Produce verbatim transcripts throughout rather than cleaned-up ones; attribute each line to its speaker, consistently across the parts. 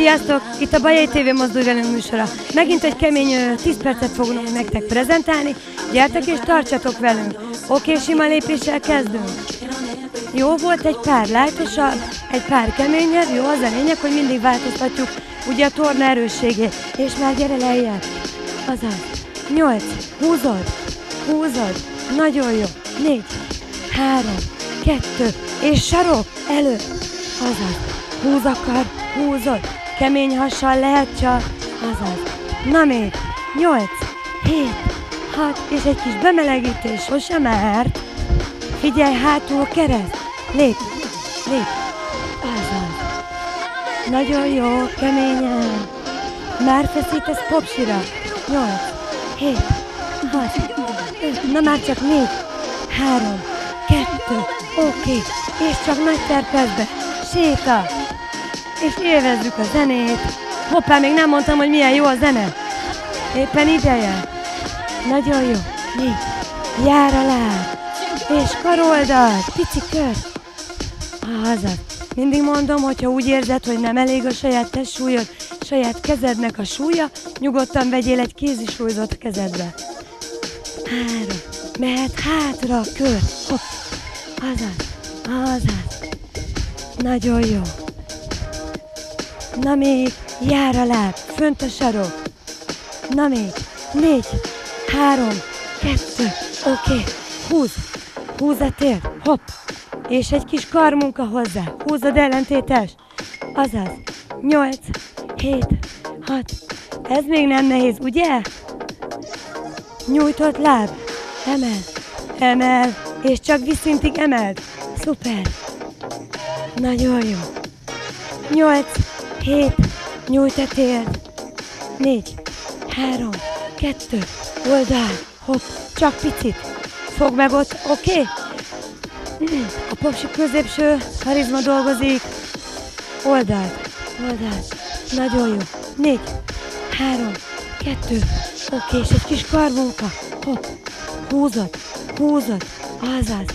Speaker 1: Sziasztok! Itt a Bajai té vé Mozdulj Velünk műsora. Megint egy kemény tíz percet fogunk nektek prezentálni. Gyertek és tartsatok velünk! Oké, sima lépéssel kezdünk. Jó volt egy pár lájtosabb, egy pár keményebb. Jó, az a lényeg, hogy mindig változtatjuk ugye a torna erősségét. És már gyere lejjebb. Azaz. Nyolc. Húzod. Húzod. Nagyon jó. Négy. Három. Kettő. És sarok. Elő. Azaz. Húz akar. Húzod. Kemény hassal lehet csak. Azaz. Na még. Nyolc. Hét. Hat. És egy kis bemelegítés. Sose márt. Figyelj hátul, kereszt. Lép. Lép. Azaz. Nagyon jó. Keményen. Már feszítesz popsira. Nyolc. Hét. Hat. Öt. Na már csak négy. Három. Kettő. Oké. És csak nagy terpezbe. Séta. És élvezzük a zenét. Hoppá, még nem mondtam, hogy milyen jó a zene. Éppen ideje. Nagyon jó. Négy. Jár a láb. És karoldalt. Pici kör. Azaz. Mindig mondom, hogyha úgy érzed, hogy nem elég a saját testsúlyod, saját kezednek a súlya, nyugodtan vegyél egy kézisúlyzót a kezedbe. Három. Mehet hátra a kör. Hopp. Azaz. Azaz. Nagyon jó. Na még, jár a láb, fönt a sarok. Na még, négy, három, kettő, oké, húz, húz a tér, hopp, és egy kis karmunka hozzá, húzod ellentétes, azaz, nyolc, hét, hat, ez még nem nehéz, ugye? Nyújtott láb, emel, emel, és csak vízszintig emeld, szuper, nagyon jó, nyolc, hét, nyújt a térd, négy, három, kettő, oldal, hopp, csak picit, fogd meg ott, oké? Okay? A popsi középső harizma dolgozik, oldalt, oldalt, nagyon jó, négy, három, kettő, oké, okay, és egy kis karmunka, hopp, húzod, húzod, azaz,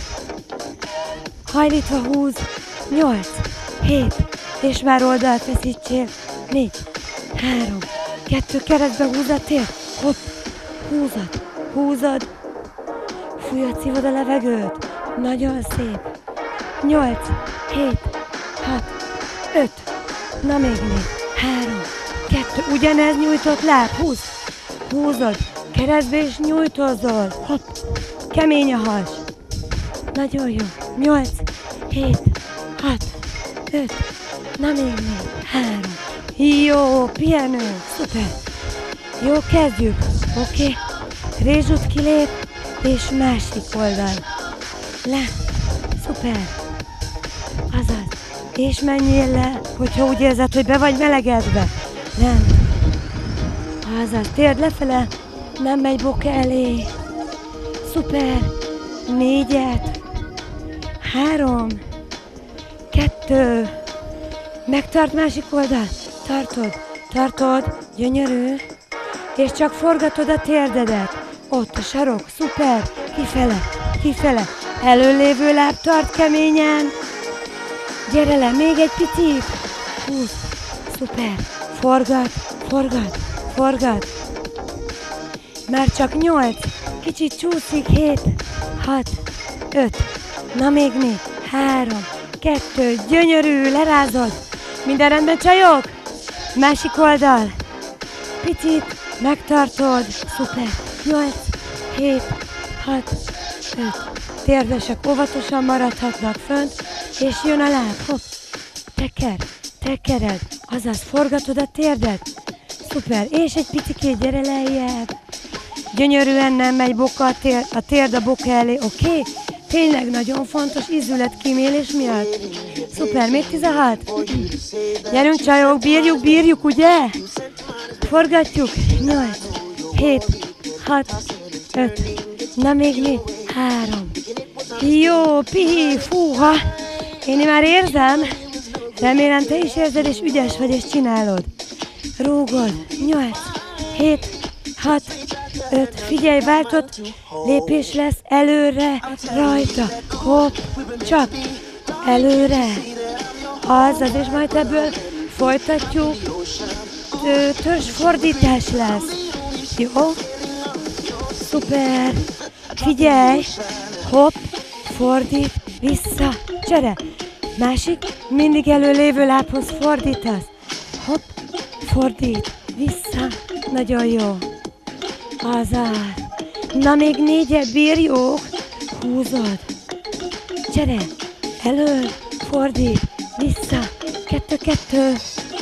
Speaker 1: hajlítva húz, nyolc, hét, és már oldalt feszítsél. Négy, három, kettő, keresztbe húz a tér. Hopp, húzod, húzod. Fújod, szívod a levegőt. Nagyon szép. Nyolc, hét, hat, öt. Na még négy, három, kettő. Ugyanez nyújtott láb. Húz, húzod. Keresztbe és nyújtózol. Hopp, kemény a has. Nagyon jó. Nyolc, hét, hat, öt. Na még még, három. Jó, pihenő, szuper. Jó, kezdjük, oké. Okay. Rézsút kilép, és másik oldal. Le, szuper. Azaz. És menjél le, hogyha úgy érzed, hogy be vagy melegedve. Nem. Azaz, térd lefele, nem megy boka elé. Szuper. Négyet. Három. Kettő. Megtart másik oldal. Tartod, tartod, gyönyörű. És csak forgatod a térdedet. Ott a sarok, szuper. Kifele, kifele. Előlévő láb tart keményen. Gyere le, még egy picit. Húsz, szuper. Forgat, forgat, forgat. Már csak nyolc. Kicsit csúszik, hét, hat, öt. Na még négy, három, kettő, gyönyörű, lerázod. Minden rendben, csajok? Másik oldal. Picit, megtartod. Szuper. nyolc, hét, hat, öt. Térdesek óvatosan maradhatnak fönt, és jön a láb. Hopp. Teker, tekered. Azaz, forgatod a térdet. Szuper. És egy picikét gyere lejjebb. Gyönyörűen nem megy boka a térd, a térd a boka elé. Oké? Okay? Tényleg nagyon fontos ízület kímélés miatt. Szuper, még tizenhat. Gyerünk csajok, bírjuk, bírjuk, ugye? Forgatjuk. nyolc, hét, hat, öt. Na még négy, három. Jó, pihi, fúha. Én már érzem. Remélem te is érzed, és ügyes vagy, és csinálod. Rúgod. nyolc, hét, hat, öt. Figyelj, váltott lépés lesz előre, rajta. Hopp, csak előre. Azaz, és majd ebből Folytatjuk. Törzsfordítás lesz. Jó? Szuper. Figyelj. Hopp. Fordít. Vissza. Csere. Másik. Mindig előlévő lábhoz fordítasz. Hopp. Fordít. Vissza. Nagyon jó. Azaz. Na még négyet bírjuk. Húzod. Csere. Elő. Fordít. Vissza. Kettő, kettő.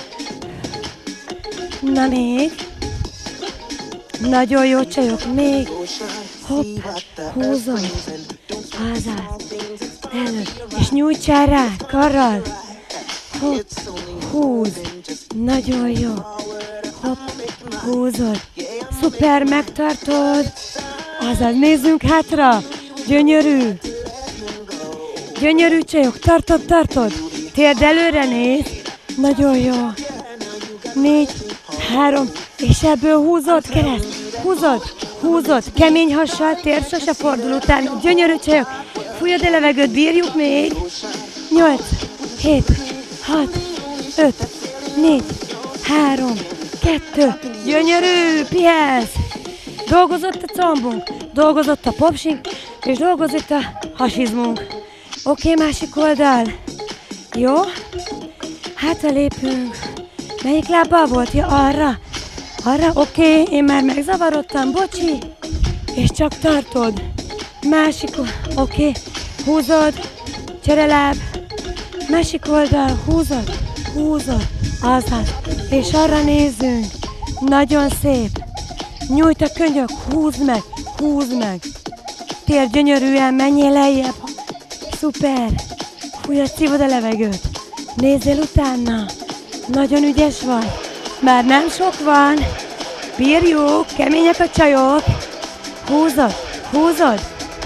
Speaker 1: Na még. Nagyon jó csajok. Még. Hopp. Húzod. Azaz. Elő. És nyújtsál rá. Karral. Hopp. Húz. Nagyon jó. Hopp. Húzod. Szuper, megtartod. Azaz, nézzünk hátra. Gyönyörű. Gyönyörű csajok. Tartod, tartod. Térd előre néz. Nagyon jó. Négy, három, és ebből húzod kereszt. Húzod, húzod. Kemény hassal, tér, sose fordul utána. Gyönyörű csajok. Fújod a levegőt, bírjuk még. Nyolc, hét, hat, öt, négy, három, kettő. Gyönyörű, pihensz. Dolgozott a combunk, dolgozott a popsink, és dolgozott a hasizmunk. Oké, okay, másik oldal. Jó? Hátra lépünk. Melyik lábbal volt? Ja, arra. Arra? Oké, okay. Én már megzavarodtam, bocsi. És csak tartod. Másik oldal. Oké. Okay. Húzod. Csereláb. Másik oldal. Húzod. Húzod. Azaz. És arra nézzünk. Nagyon szép. Nyújt a könyök. Húzd meg. Húzd meg. Tér gyönyörűen. Menjél lejjebb. Szuper. Fújod, szívod a levegőt. Nézzél utána. Nagyon ügyes vagy. Már nem sok van. Bírjuk. Kemények a csajok. Húzod. Húzod.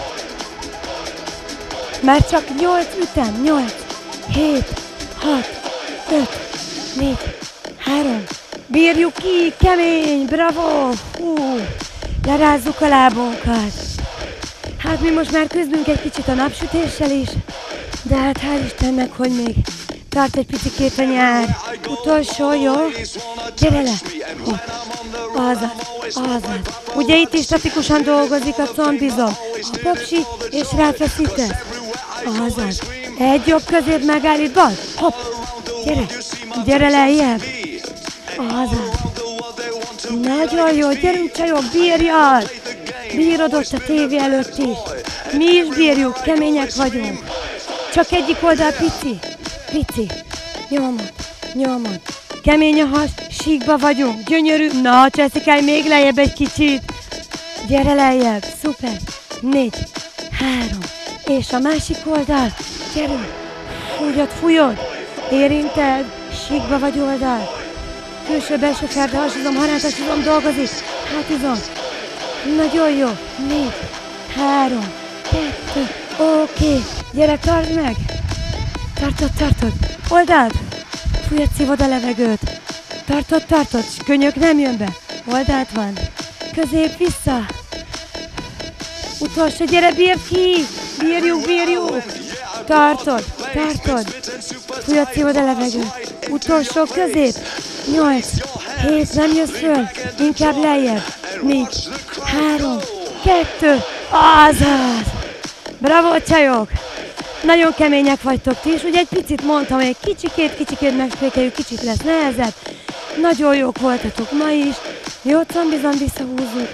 Speaker 1: Már csak nyolc ütem. Nyolc. Hét. Hat. Öt. Négy. Három. Bírjuk ki. Kemény. Bravo. Hú. Lerázzuk a lábunkat. Hát mi most már küzdünk egy kicsit a napsütéssel is. De hát hál' Istennek, hogy még tart egy picikét a nyár. Utolsó, jó? Gyere le! Azaz, azaz. Ugye itt is statikusan dolgozik a combizom. A popsi és ráfeszítesz. Azaz. Egy jobb közép megállít, bal. Hopp. Gyere. Gyere lejjebb. Azaz. Nagyon jó. Gyerünk csajok, bírjad. Bírod ott a tévé előtt is. Mi is bírjuk, kemények vagyunk. Csak egyik oldal pici. Pici. Nyomod. Nyomod. Kemény a has, síkba vagyunk. Gyönyörű. Na, Jessica, még lejjebb egy kicsit. Gyere lejjebb. Szuper. Négy. Három. És a másik oldal. Gyerünk. Fújod, fújod. Érinted. Síkba vagy oldal. Külső, belső ferde, hasizom, harántashizom, dolgozik. Hátizom. Nagyon jó. Négy. Három. Kettő. Oké. Okay. Gyere, tartsd meg. Tartod, tartod. Oldalt. Fújod, szívod a levegőt. Tartod, tartod. Könyök nem jön be. Oldalt van. Közép, vissza. Utolsó, gyere, bírd ki. Bírjuk, bírjuk. Tartod, tartod. Fújod, szívod a levegőt. Utolsó, közép. Nyolc. Hét, nem jössz föl. Inkább lejjebb. Négy. Három. Kettő. Azaz. Bravo, csajok. Nagyon kemények vagytok ti is, ugye egy picit mondtam, hogy egy kicsikét, kicsikét megspékeljük, kicsit lesz nehezebb. Nagyon jók voltatok ma is. Jó, combizom, visszahúzzuk.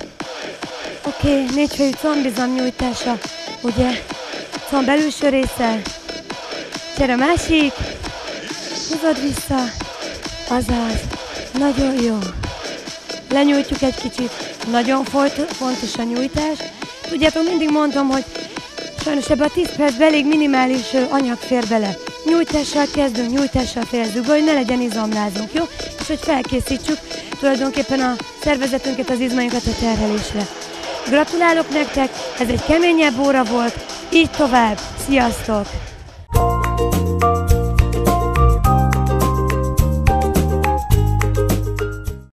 Speaker 1: Oké, okay, négyfejű combizom nyújtása, ugye? Comb belülső része. Gyere másik. Húzod vissza. Azaz. Nagyon jó. Lenyújtjuk egy kicsit. Nagyon fontos a nyújtás. Tudjátok, mindig mondom, hogy sajnos ebbe a tíz percben elég minimális anyag fér bele. Nyújtással kezdünk, nyújtással fejezzük be, hogy ne legyen izomlázunk, jó? És hogy felkészítsük tulajdonképpen a szervezetünket, az izmainkat a terhelésre. Gratulálok nektek, ez egy keményebb óra volt, így tovább, sziasztok!